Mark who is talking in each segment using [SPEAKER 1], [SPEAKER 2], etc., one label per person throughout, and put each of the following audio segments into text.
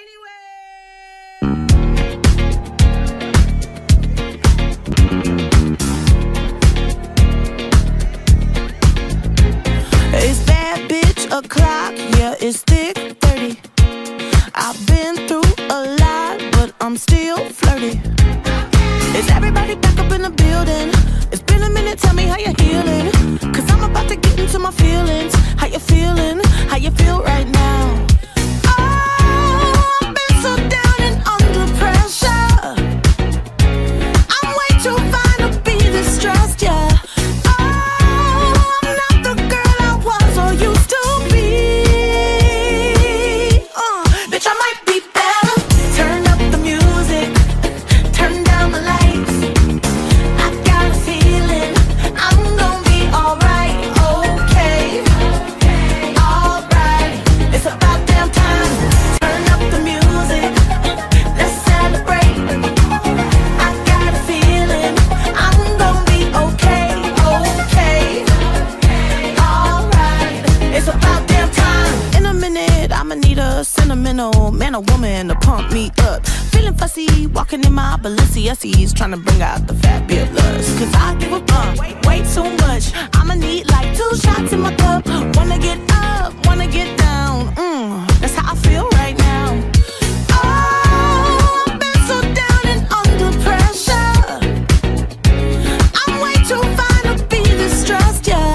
[SPEAKER 1] It's bad bitch o'clock, yeah, it's thick 30. I've been through a lot, but I'm still flirty. Is everybody back up in the building? It's been a minute, tell me how you're healing. Cause I'm about to get into my feelings. How you feeling? How you feel right now? Oh, I've been so down and under pressure. I'm way too fine to be distressed, yeah. Man or woman to pump me up. Feeling fussy, walking in my Balenciennes, trying to bring out the fabulous. Cause I give a fuck way too much. I'ma need like 2 shots in my cup. Wanna get up, wanna get down. That's how I feel right now. Oh, I've been so down and under pressure. I'm way too fine to be distressed, yeah.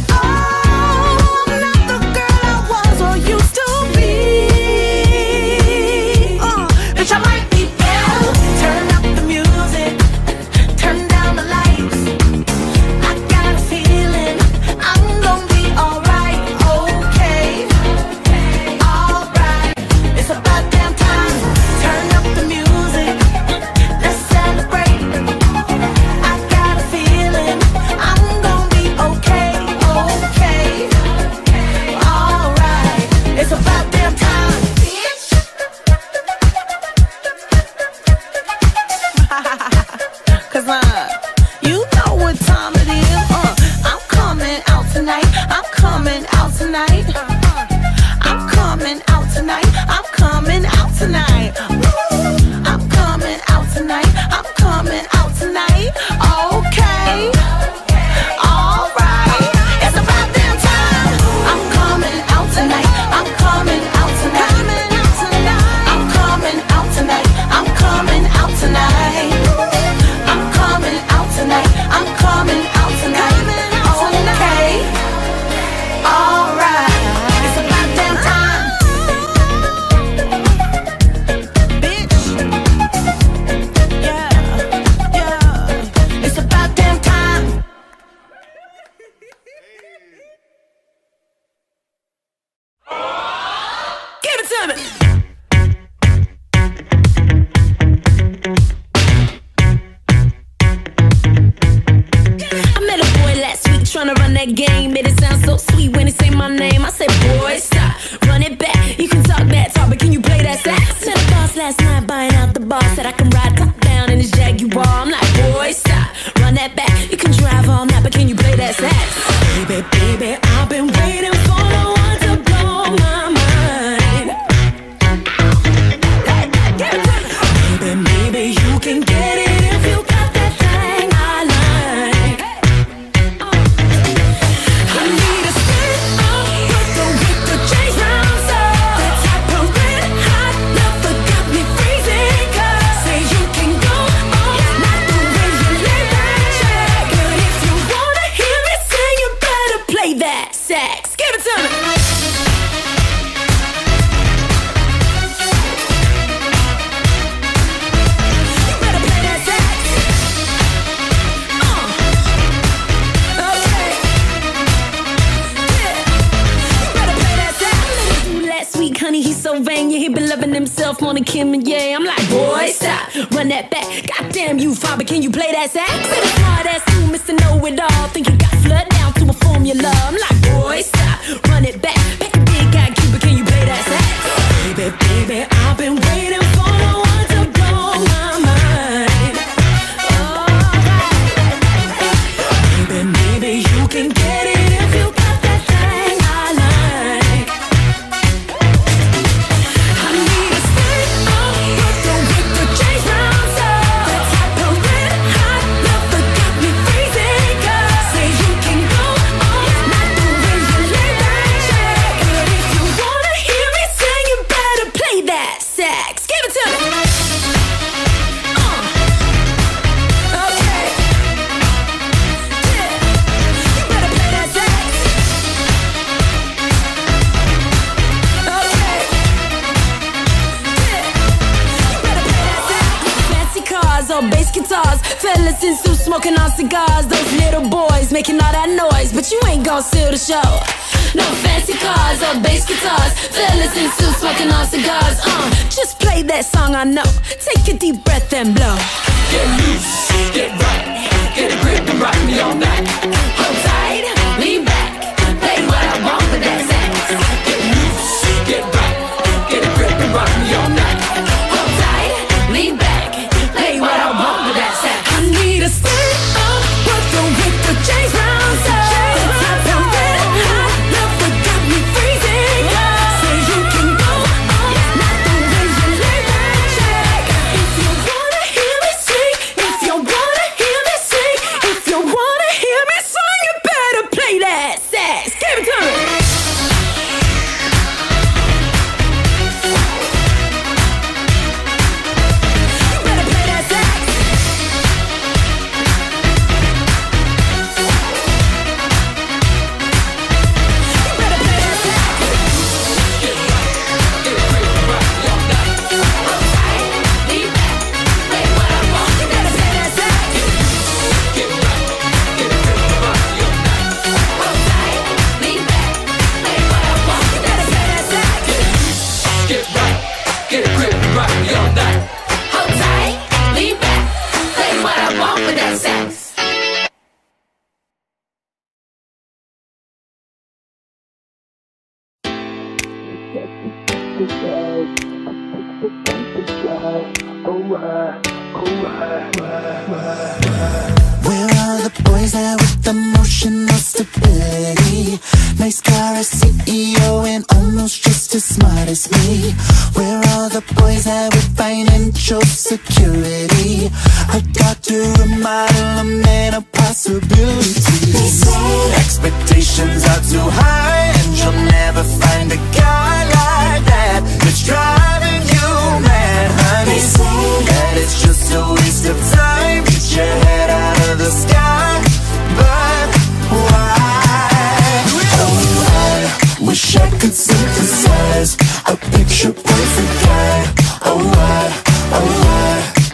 [SPEAKER 2] Kim and yeah, I'm like, boy, stop, run that back. Goddamn you, father, can you play that sax? Say the smart ass you, Mr. Know-It-All. Think you got flood down to a formula. I'm like, boy, stop, run it back. Pack a big guy, Cuba, can you play that sax? Baby, baby, I've been waiting for no one to blow my mind. Oh, baby, maybe you can get it if you got that thing I like. I need a all bass guitars. Fellas in suits smoking on cigars. Those little boys making all that noise, but you ain't gon' steal the show. No fancy cars or bass guitars. Fellas in suits smoking on cigars. Just play that song I know. Take a deep breath and blow.
[SPEAKER 3] Get loose, get right, get a grip and rock me all night.
[SPEAKER 2] Hold tight, lean back, play what I want with that sax.
[SPEAKER 3] Get loose, get right, get a grip and rock me all night.
[SPEAKER 2] Hold tight, lean back, play what I want with that sax. I need a stand up, worker with the James Brown sound. I'm red hot, love what got me freezing. Say you can go on, not the way you lay that check. If you wanna hear me sing, if you wanna hear me sing, if you wanna hear me sing, you better play that sax. Give it to me.
[SPEAKER 1] Where are the boys there with emotional stability? Nice car, a CEO, and almost just as smart as me. Where are the boys there with financial security? A doctor, a model, a man of possibilities. Expectations are too high, and you'll never find a guy like that that's driving you mad, honey. That it's just a waste of time. Get your head out of the sky. But why? Oh, I wish I could synthesize a picture perfect guy. Oh, why? Oh, why?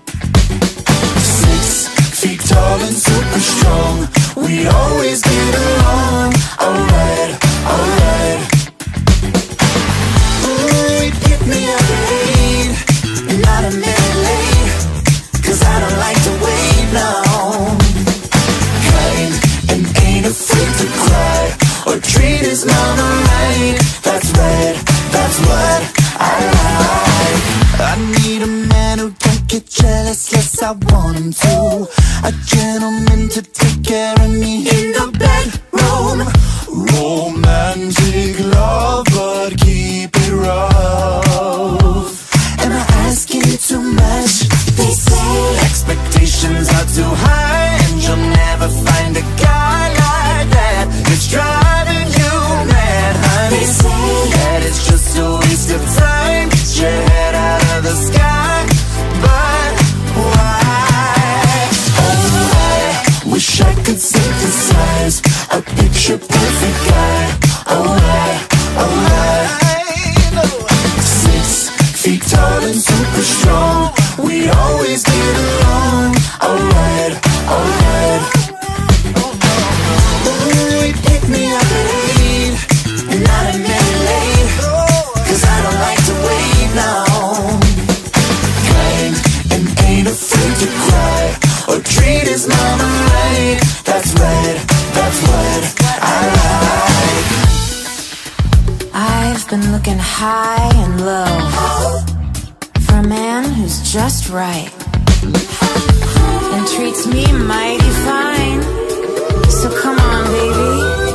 [SPEAKER 1] 6 feet tall and super strong, we'd always get along. Alright, alright. Ooh, it hit me up late, not a minute late, 'cause I don't like to wait now. Kind and ain't afraid to cry or treat his mama right. That's right, that's what I like. I need a man who don't get jealous, yes I want him to. A gentleman to take care of me in the bedroom. Romantic love, but keep it rough. Am I asking too much? They say expectations are too high, and you'll never find a guy like that that's driving you mad, honey. They say that it's just a waste of time. Get your head out of the sky. But why? Oh, I wish I could synthesize a picture perfect guy. Oh, why? Oh, why? 6 feet tall and super strong, we'd always get along. Alright, alright. Ooh, it picked me up late, not a minute late, 'cause I don't like to wait now. Kind and ain't afraid to cry or treat his mama right. That's right, that's what I like.
[SPEAKER 4] I've been looking high and low for a man who's just right and treats me mighty fine. So come on, baby,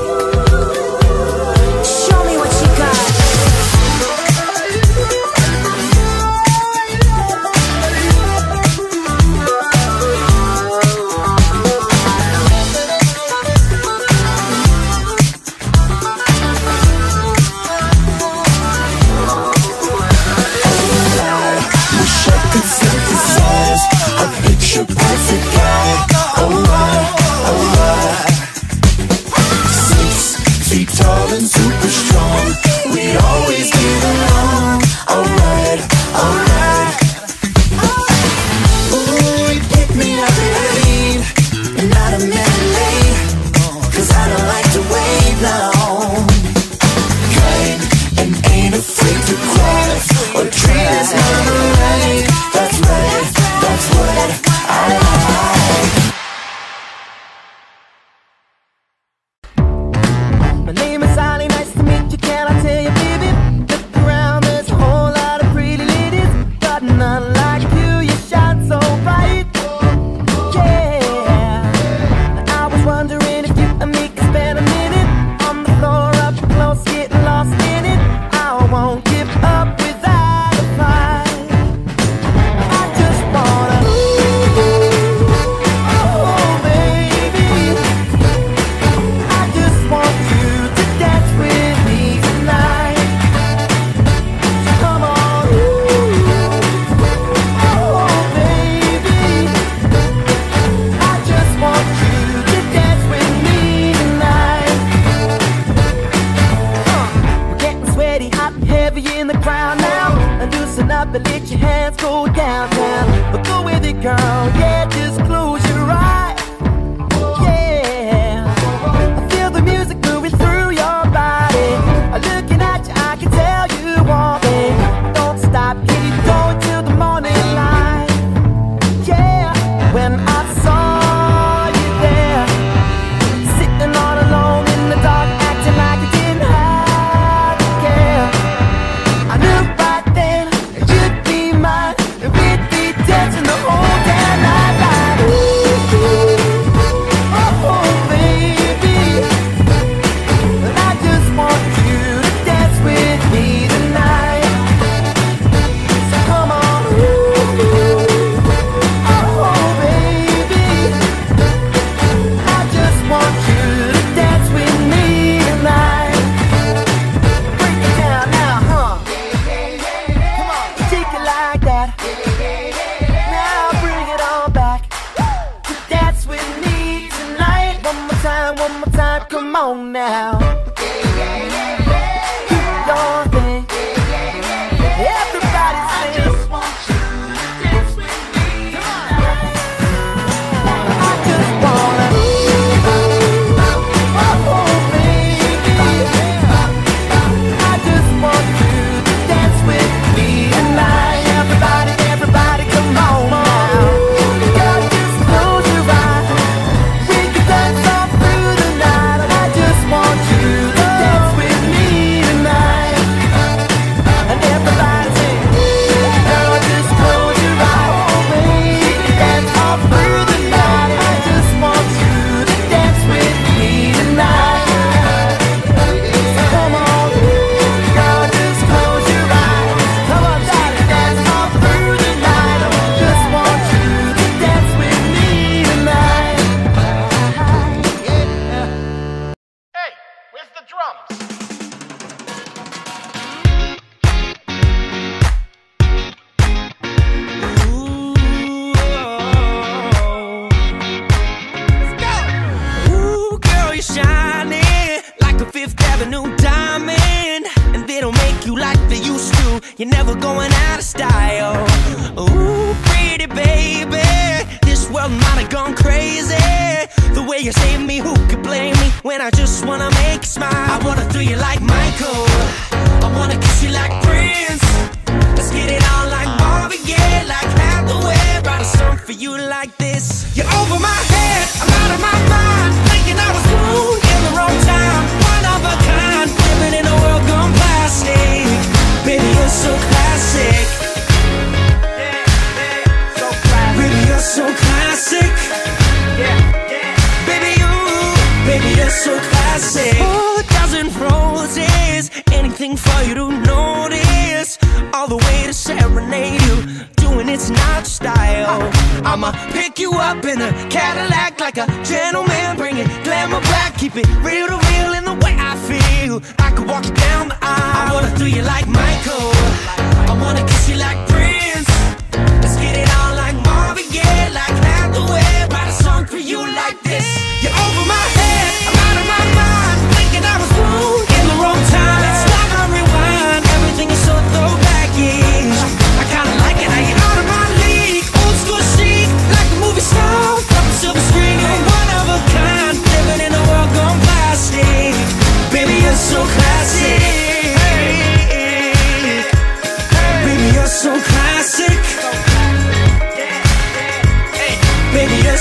[SPEAKER 4] show me what you got.
[SPEAKER 1] Synthesize a picture perfect guy. Oh, why? Oh, why? That's Mama Ray. That's Ray. That's what I like.
[SPEAKER 5] My name is Ali, nice to meet you, can I tell you, baby? Look around, there's a whole lot of pretty ladies, but none like you, you shine so bright. Yeah, I was wondering if you and me could spend a minute on the floor up close, getting lost in it. I won't give up without a fight. I just wanna, oh baby, I just want you to dance with me tonight. So come on, oh baby, I just want you to dance with me tonight. We're getting sweaty, hot and heavy in the crowd now. And loosen up and let your hands go downtown. But go with it, girl, yeah, just close your eyes. Yeah, I feel the music moving through your body. Looking at you, I can tell you want me. Don't stop, keep going till the morning light. Yeah, when I saw you there, sitting all alone in the dark, acting like you didn't have to care. I knew right then you'd be mine, and we'd be dancing the whole damn night like, oh baby, and I just want you to dance with me tonight. So come on, oh baby, I just want you to dance with me tonight. Break it down now, huh? Come on, take it like that. Now bring it on back. To dance with me tonight. One more time, come on now. Do your thing. Everybody sing. I just want you to dance with me tonight. I just wanna, oh baby, I just want you to dance with me tonight. Everybody, come on now. Girl, just close your eyes. We can dance all through the night. And I just want you to dance with me tonight. And everybody sing, girl, just close your eyes. We can dance all through the night. I just want you to dance with me tonight. So come on, girl, just close your eyes. Come on, daddy, dance all through the night. I just want you to dance with me tonight.
[SPEAKER 6] Hey, where's the drums?
[SPEAKER 7] Ooh, girl, you're shining like a Fifth Avenue diamond, and they don't make you like they used to. You're never going out of style. Ooh, pretty baby, this world might have gone crazy. The way you save me, who could blame me when I just wanna make you smile? I wanna throw you like Michael, I wanna kiss you like Prince. Let's get it on like Marvin Gaye, like Hathaway. Write a song for you like this. You're over my head, I'm out of my mind, thinking I was cool in the wrong time. One of a kind, living in a world gone plastic. Baby, you're so classic. Baby, you're so classic. Baby, you're so classic. Oh, a dozen roses, anything for you to notice. All the way to serenade you, doing it's not style. I'ma pick you up in a Cadillac like a gentleman, bring it glamour back, keep it real to real in the way I feel. I could walk you down the aisle. I wanna throw you like Michael, I wanna kiss you like Prince. Let's get it on like Marvin Gaye, like Hathaway. Write a song for you like this. You're over my head, I'm out of my mind, thinking I was wrong in the wrong time. Let's stop and rewind, everything is so throwback-ish. I kinda like it how you're out of my league, old school chic, like a movie star from a silver screen. You're one of a kind, living in a world gone plastic. Baby, you're so classic.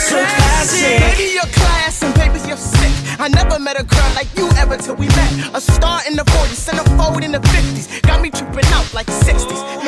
[SPEAKER 7] so classic.
[SPEAKER 5] Baby, you're class and baby, you're sick. I never met a girl like you ever till we met. A star in the 40s, centerfold in the 50s. Got me tripping out like 60s.